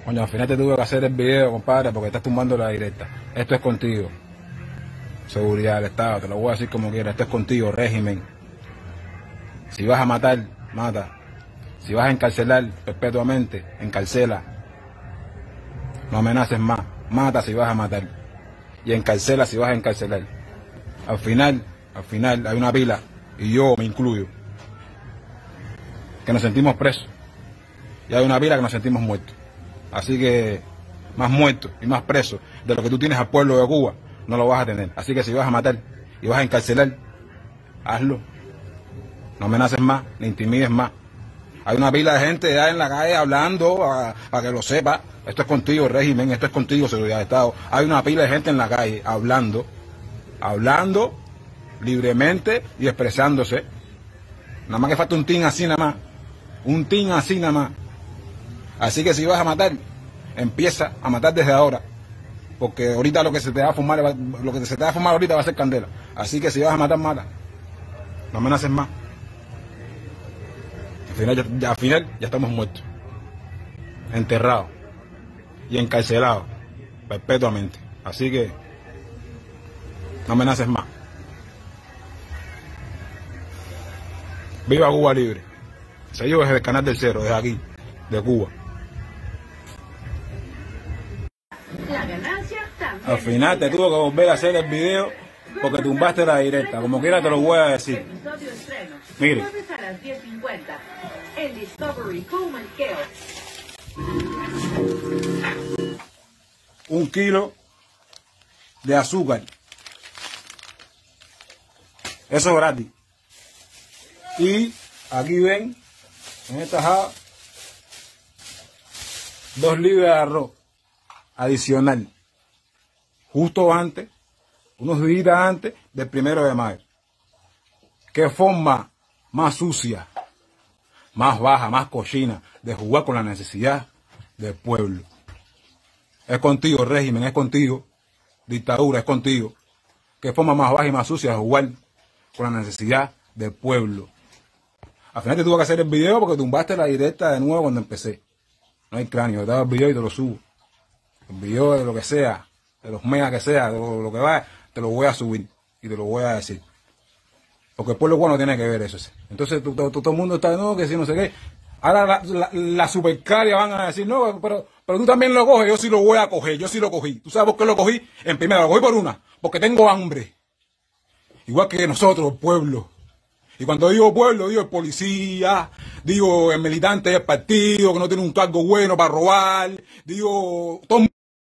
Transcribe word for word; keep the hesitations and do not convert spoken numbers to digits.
Coño, al final te tuve que hacer el video, compadre, porque estás tumbando la directa. Esto es contigo. Seguridad del Estado, te lo voy a decir como quieras. Esto es contigo, régimen. Si vas a matar, mata. Si vas a encarcelar perpetuamente, encarcela. No amenaces más. Mata si vas a matar. Y encarcela si vas a encarcelar. Al final, al final hay una pila, y yo me incluyo, que nos sentimos presos. Y hay una pila que nos sentimos muertos. Así que más muertos y más presos de lo que tú tienes al pueblo de Cuba, no lo vas a tener. Así que si vas a matar y vas a encarcelar, hazlo. No amenaces más, ni intimides más. Hay una pila de gente ya en la calle hablando, para que lo sepa. Esto es contigo, régimen, esto es contigo, seguridad de Estado. Hay una pila de gente en la calle hablando, hablando libremente y expresándose. Nada más que falta un tin así nada más. Un tin así nada más. Así que si vas a matar, empieza a matar desde ahora. Porque ahorita lo que se te va a fumar, lo que se te va a fumar ahorita va a ser candela. Así que si vas a matar, mata. No amenaces más. Al final ya, ya, al final ya estamos muertos. Enterrados. Y encarcelados. Perpetuamente. Así que no amenaces más. Viva Cuba libre. Seguimos desde el canal del Cero, desde aquí, de Cuba. La ganancia también. Al final te tuvo que volver a hacer el video porque tumbaste la directa. Como quiera te lo voy a decir. Episodio estreno. Mire. Jueves a las diez cincuenta. En Discovery con Manqueo. Un kilo de azúcar. Eso es gratis. Y aquí ven, en esta java, dos libras de arroz adicional. Justo antes, unos días antes del primero de mayo. ¿Qué forma más sucia, más baja, más cochina de jugar con la necesidad del pueblo? Es contigo, régimen, es contigo. Dictadura, es contigo. ¿Qué forma más baja y más sucia de jugar con la necesidad del pueblo? Al final te tuve que hacer el video porque tumbaste la directa de nuevo cuando empecé. No hay cráneo, te hago el video y te lo subo. El video de lo que sea, de los megas que sea, de lo, lo que va, te lo voy a subir y te lo voy a decir. Porque el pueblo cubano tiene que ver eso. Entonces tú, tú, todo el mundo está de nuevo que si no sé qué. Ahora la, la, la supercaria van a decir, no, pero, pero tú también lo coges, yo sí lo voy a coger, yo sí lo cogí. ¿Tú sabes por qué lo cogí? En primera, lo cogí por una, porque tengo hambre. Igual que nosotros, el pueblo. Y cuando digo pueblo, digo el policía, digo el militante del partido que no tiene un cargo bueno para robar, digo todo